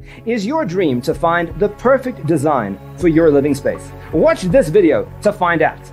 Is your dream to find the perfect design for your living space? Watch this video to find out.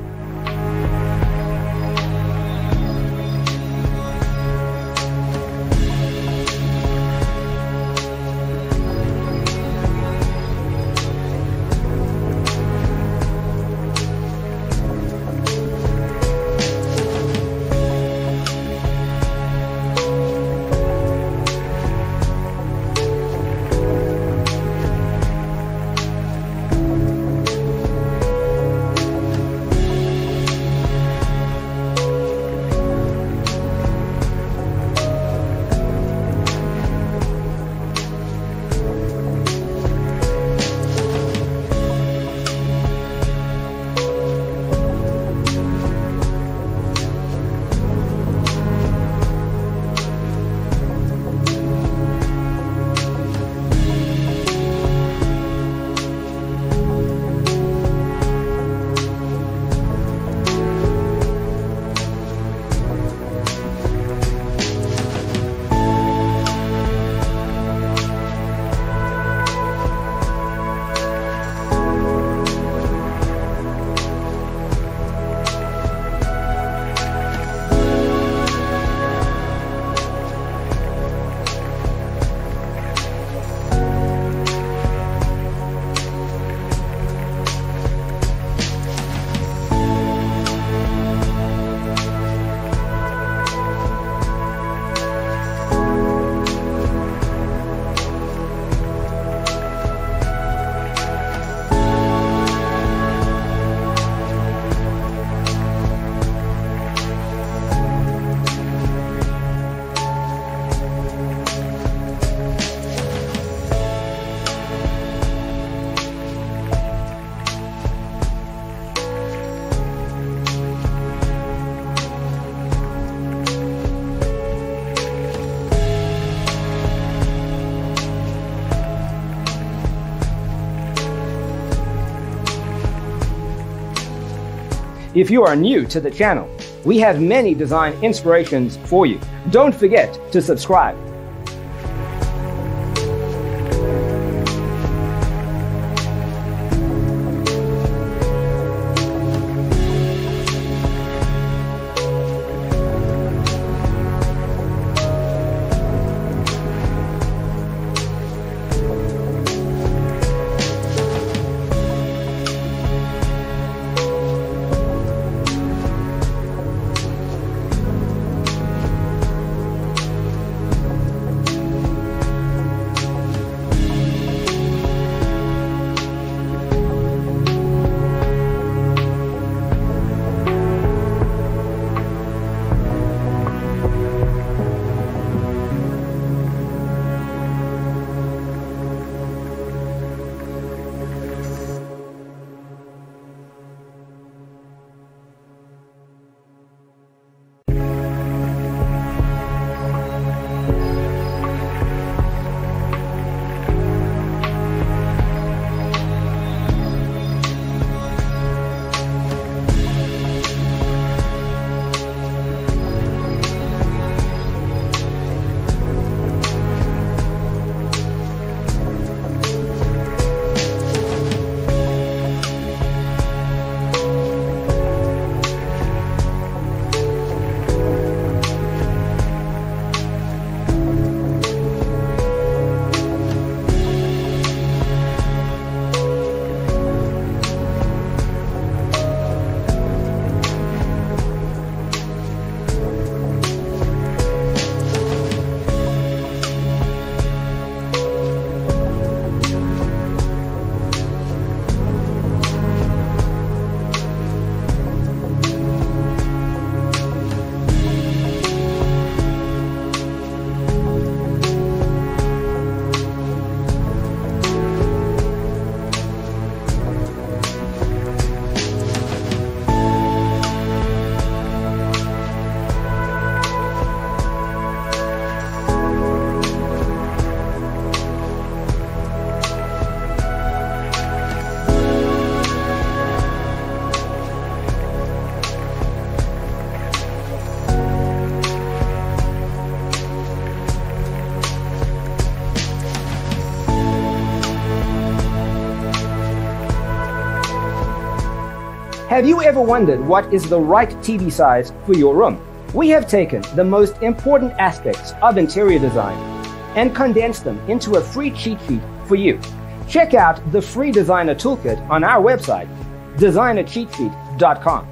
If you are new to the channel, we have many design inspirations for you. Don't forget to subscribe. Have you ever wondered what is the right TV size for your room? We have taken the most important aspects of interior design and condensed them into a free cheat sheet for you. Check out the free designer toolkit on our website, designercheatsheet.com.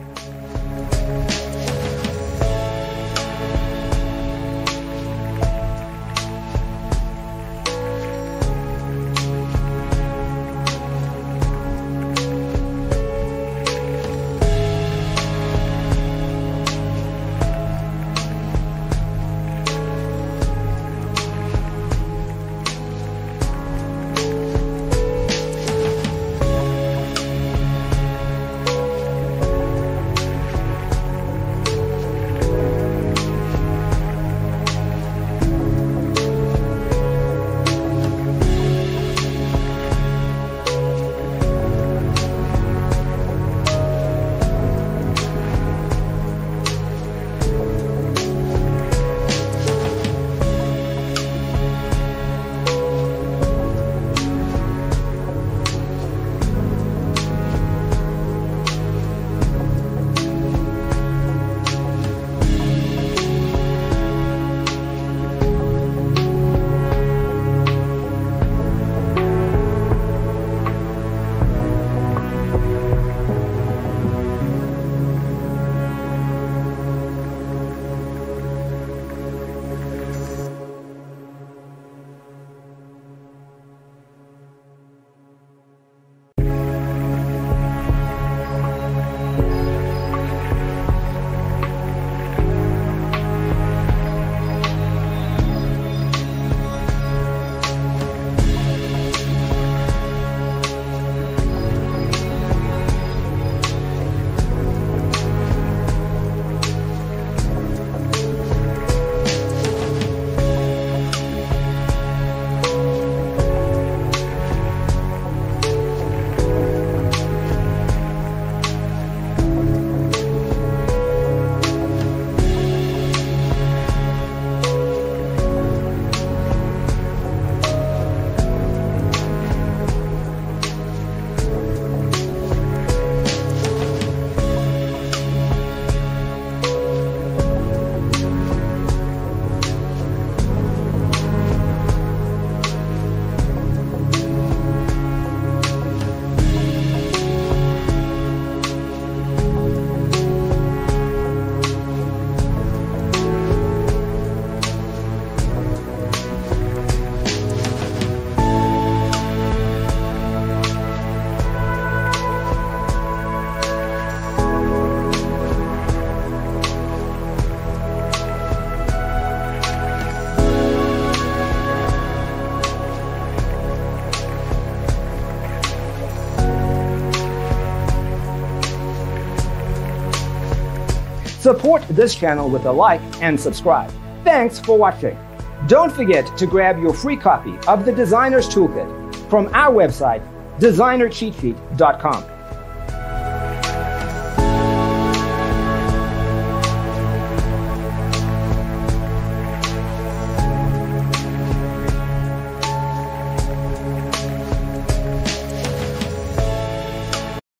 Support this channel with a like and subscribe. Thanks for watching. Don't forget to grab your free copy of the Designer's Toolkit from our website, designercheatsheet.com.